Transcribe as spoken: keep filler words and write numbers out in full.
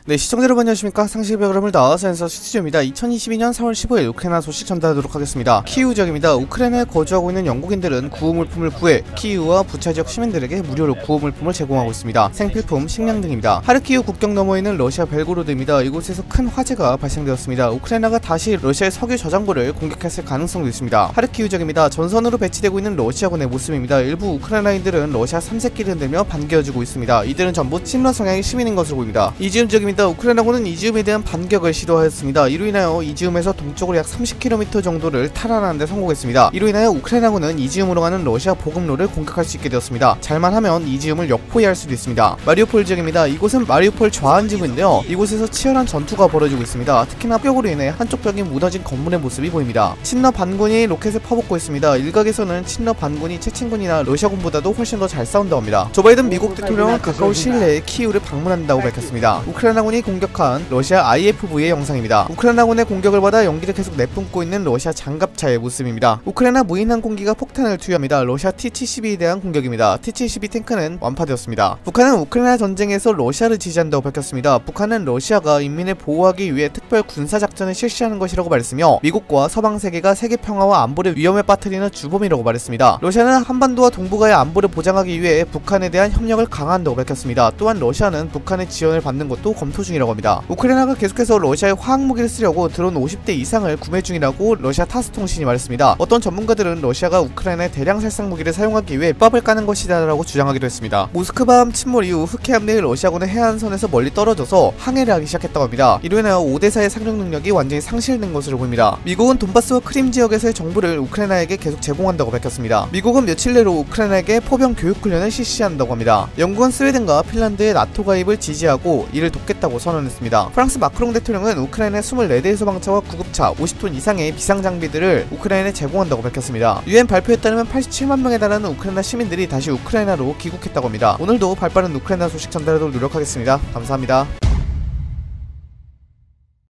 네, 시청자 여러분 안녕하십니까. 상식의 여러분을 나와서에서 스튜디오입니다. 이천이십이년 사월 십오일 우크라이나 소식 전달하도록 하겠습니다. 키이우 지역입니다. 우크라이나에 거주하고 있는 영국인들은 구호물품을 구해 키이우와 부차 지역 시민들에게 무료로 구호물품을 제공하고 있습니다. 생필품, 식량 등입니다. 하르키우 국경 너머에 있는 러시아 벨고로드입니다. 이곳에서 큰 화재가 발생되었습니다. 우크라이나가 다시 러시아의 석유 저장고를 공격했을 가능성도 있습니다. 하르키우 지역입니다. 전선으로 배치되고 있는 러시아군의 모습입니다. 일부 우크라이나인들은 러시아 삼색기를 흔들며 반겨주고 있습니다. 이들은 전부 친러 성향의 시민인 것으로 보입니다. 이지움 지역입니다. 우크라이나군은 이지움에 대한 반격을 시도하였습니다. 이로 인하여 이지움에서 동쪽으로 약 삼십 킬로미터 정도를 탈환하는 데 성공했습니다. 이로 인하여 우크라이나군은 이지움으로 가는 러시아 보급로를 공격할 수 있게 되었습니다. 잘만 하면 이지움을 역포위할 수도 있습니다. 마리우폴 지역입니다. 이곳은 마리우폴 좌안 지구인데요. 이곳에서 치열한 전투가 벌어지고 있습니다. 특히나 벽으로 인해 한쪽 벽이 무너진 건물의 모습이 보입니다. 친러 반군이 로켓을 퍼붓고 있습니다. 일각에서는 친러 반군이 체친군이나 러시아군보다도 훨씬 더 잘 싸운다고 합니다. 조 바이든 미국 대통령은 가까운 시일 내에 키이우를 방문한다고 밝혔습니다. 우크라이나군이 공격한 러시아 아이에프브이의 영상입니다. 우크라이나군의 공격을 받아 연기를 계속 내뿜고 있는 러시아 장갑차의 모습입니다. 우크라이나 무인 항공기가 폭탄을 투여합니다. 러시아 티 칠십이에 대한 공격입니다. 티 칠십이 탱크는 완파되었습니다. 북한은 우크라이나 전쟁에서 러시아를 지지한다고 밝혔습니다. 북한은 러시아가 인민을 보호하기 위해 특별 군사작전을 실시하는 것이라고 말했으며 미국과 서방 세계가 세계 평화와 안보를 위험에 빠뜨리는 주범이라고 말했습니다. 러시아는 한반도와 동북아의 안보를 보장하기 위해 북한에 대한 협력을 강화한다고 밝혔습니다. 또한 러시아는 북한의 지원을 받는 것도 검토 중이라고 합니다. 우크라이나가 계속해서 러시아의 화학무기를 쓰려고 드론 오십 대 이상을 구매 중이라고 러시아 타스 통신이 말했습니다. 어떤 전문가들은 러시아가 우크라이나의 대량 살상 무기를 사용하기 위해 법을 까는 것이다 라고 주장하기도 했습니다. 모스크바함 침몰 이후 흑해함 내 러시아군의 해안선에서 멀리 떨어져서 항해를 하기 시작했다고 합니다. 이로 인하여 오 대 사의 상륙 능력이 완전히 상실된 것으로 보입니다. 미국은 돈바스와 크림 지역에서의 정보를 우크라이나에게 계속 제공한다고 밝혔습니다. 미국은 며칠 내로 우크라이나에게 포병 교육 훈련을 실시한다고 합니다. 영국은 스웨덴과 핀란드의 나토 가입을 지지하고 이를 돕겠다고 선언했습니다. 프랑스 마크롱 대통령은 우크라이나에 이십사 대의 소방차와 구급차, 오십 톤 이상의 비상 장비들을 우크라이나에 제공한다고 밝혔습니다. 유엔 발표에 따르면 팔십칠만 명에 달하는 우크라이나 시민들이 다시 우크라이나로 귀국했다고 합니다. 오늘도 발빠른 우크라이나 소식 전달하도록 노력하겠습니다. 감사합니다.